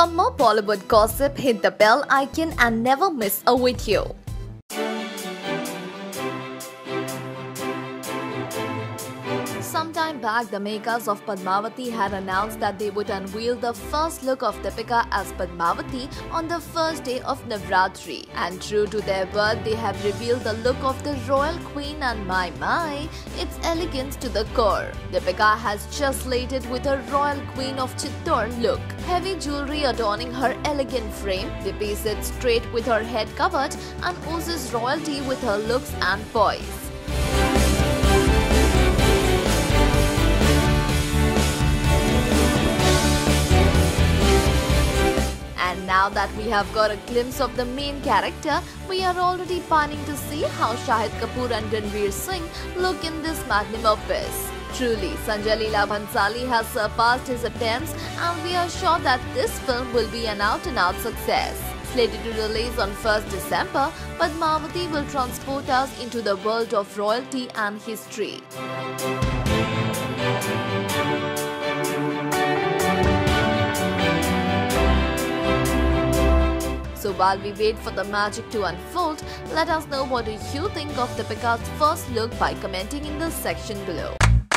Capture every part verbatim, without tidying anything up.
For more Bollywood gossip, hit the bell icon and never miss a video. Sometime back, the makers of Padmavati had announced that they would unveil the first look of Deepika as Padmavati on the first day of Navratri. And true to their word, they have revealed the look of the royal queen, and my my, it's elegance to the core. Deepika has just slated with her royal queen of Chittor look. Heavy jewelry adorning her elegant frame, Deepi sits straight with her head covered and oozes royalty with her looks and poise. And now that we have got a glimpse of the main character, we are already pining to see how Shahid Kapoor and Ranveer Singh look in this magnum opus. Truly, Sanjay Leela Bhansali has surpassed his attempts, and we are sure that this film will be an out-and-out success. Slated to release on first December, Padmavati will transport us into the world of royalty and history. So while we wait for the magic to unfold, let us know what do you think of Deepika's first look by commenting in the section below.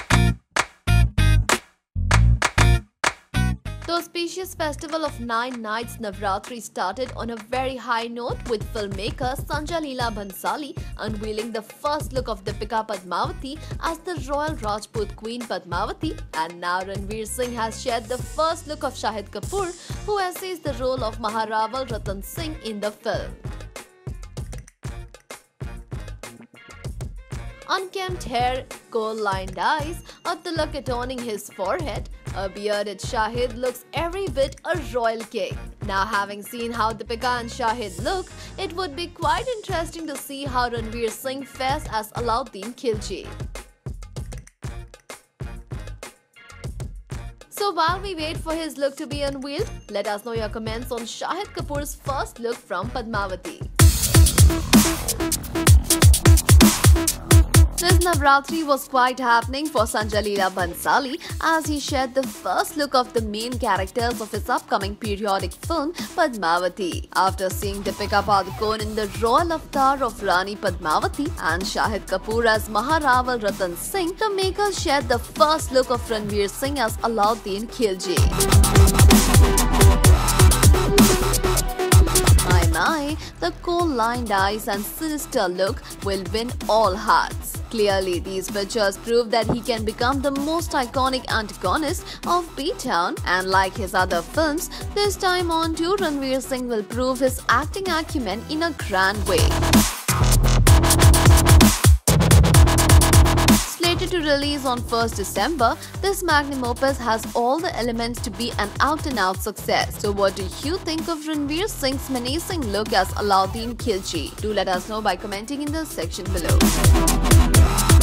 The auspicious festival of nine nights Navratri started on a very high note, with filmmaker Sanjay Leela Bhansali unveiling the first look of Deepika Padmavati as the royal Rajput queen Padmavati, and now Ranveer Singh has shared the first look of Shahid Kapoor, who essays the role of Maharaval Ratan Singh in the film. Unkempt hair, gold-lined eyes, a tilak adorning his forehead, a bearded Shahid looks every bit a royal king. Now, having seen how Deepika and Shahid look, it would be quite interesting to see how Ranveer Singh fares as Alauddin Khilji. So while we wait for his look to be unveiled, let us know your comments on Shahid Kapoor's first look from Padmavati. This Navratri was quite happening for Sanjay Leela Bhansali, as he shared the first look of the main characters of his upcoming periodic film Padmavati. After seeing Deepika Padukone in the royal avatar of Rani Padmavati and Shahid Kapoor as Maharaval Ratan Singh, the makers shared the first look of Ranveer Singh as Alauddin Khilji. My my, the coal-lined eyes and sinister look will win all hearts. Clearly, these pictures prove that he can become the most iconic antagonist of B-Town, and like his other films, this time on too, Ranveer Singh will prove his acting acumen in a grand way. Slated to release on first December, this magnum opus has all the elements to be an out-and-out success. So what do you think of Ranveer Singh's menacing look as Alauddin Khilji? Do let us know by commenting in the section below.